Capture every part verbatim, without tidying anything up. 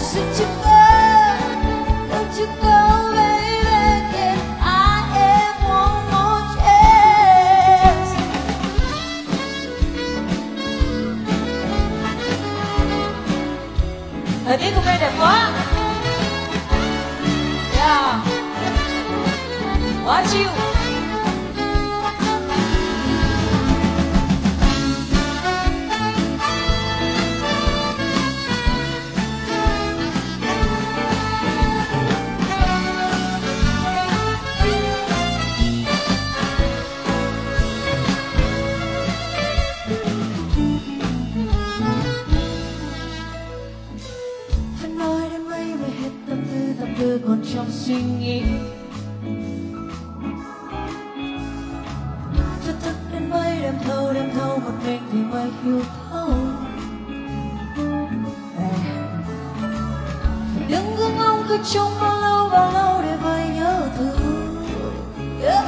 Don't you go, don't you go, baby. Can I have one more chance? Thời tiết hôm nay đẹp quá. Yeah. Quá chill. Còn trong suy nghĩ cho thức đến mấy đêm thâu đêm thâu một mình thì mới hiểu thấu. Đừng cứ ngóng cứ trông bao lâu bao lâu để mới nhớ thương. Yeah.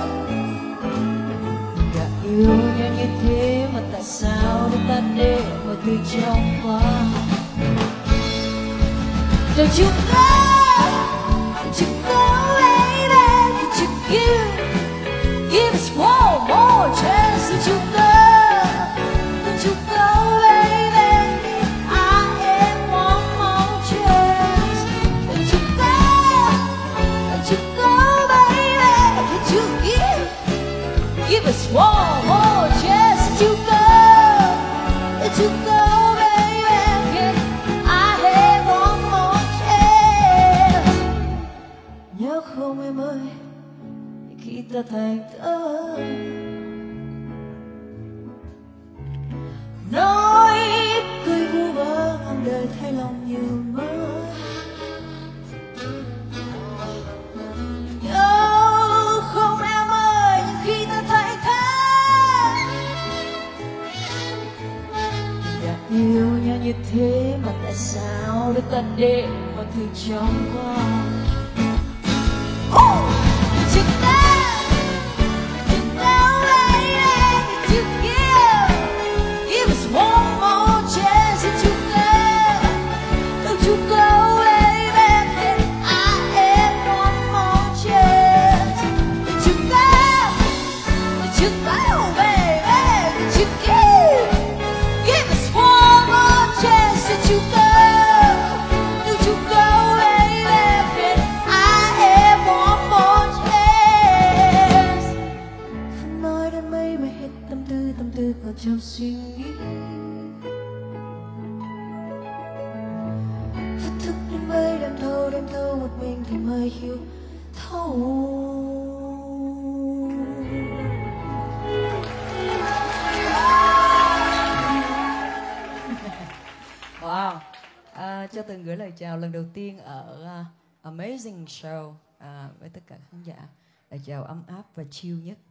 Đã yêu nhau như thế mà tại sao để ta để mọi thứ trong quá. Don't you go, don't you go, baby, don't you give, give us one more chance. Don't you go, don't you go, baby, I have one more chance. Don't you go, don't you go, baby, don't you give, give us one more chance. Don't you go, don't you go. Không em ơi, khi ta thành thơ nói cười vu vơ ngang đời thay lòng nhiều mơ. Nhớ không em ơi, nhưng khi ta thành thơ đã yêu nhau như thế mà tại sao để ta để mọi thứ trong qua. Trong suy nghĩ thức thức đến mấy đêm thâu đêm thâu một mình thì mới hiểu thấu. Wow, à, cho Tường gửi lời chào lần đầu tiên ở uh, Amazing Show uh, với tất cả khán giả. Lời chào ấm áp và chill nhất.